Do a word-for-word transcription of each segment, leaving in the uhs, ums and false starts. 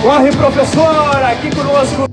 Corre, professor, aqui conosco.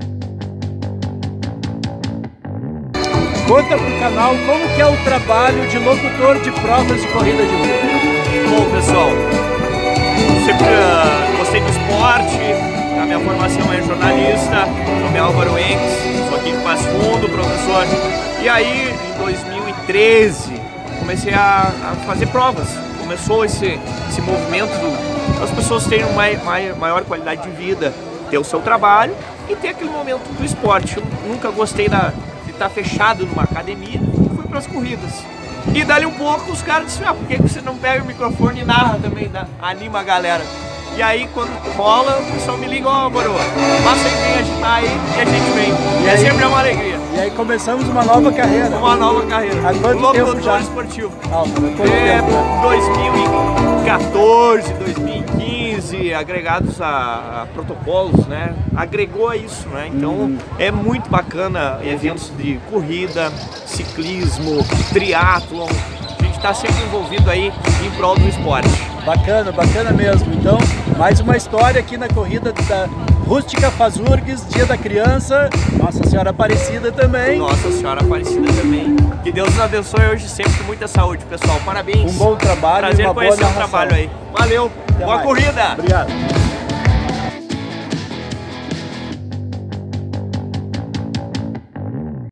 Conta pro canal como que é o trabalho de locutor de provas de corrida de rua. Bom, pessoal, sempre uh, gostei do esporte, a minha formação é jornalista, meu nome é Álvaro Enx, sou aqui de Passo Fundo, professor. E aí, em dois mil e treze, comecei a, a fazer provas. Começou esse, esse movimento das pessoas terem uma mai, maior qualidade de vida, ter o seu trabalho e ter aquele momento do esporte. Eu nunca gostei da, de estar fechado numa academia, fui para as corridas. E dali um pouco os caras disseram, ah, por que você não pega o microfone e narra também, né? Anima a galera. E aí quando rola, o pessoal me liga, ó, oh, Boro, passa aí, vem agitar aí e a gente vem. E, e é sempre uma alegria. E aí começamos uma nova carreira. Uma nova carreira. Há quanto tempo locutor já? Esportivo. Ah, quanto é, tempo? dois mil e quatorze, dois mil e quinze, agregados a, a protocolos, né? Agregou a isso, né? Então hum. é muito bacana eventos de corrida, ciclismo, triatlon. A gente está sempre envolvido aí em prol do esporte. Bacana, bacana mesmo. Então, mais uma história aqui na corrida da Rústica Fazurgues, Dia da Criança, Nossa Senhora Aparecida também. Nossa Senhora Aparecida também. Que Deus nos abençoe hoje sempre com muita saúde, pessoal. Parabéns. Um bom trabalho. Prazer e uma conhecer boa o trabalho aí. Valeu. Até Boa mais. corrida. Obrigado.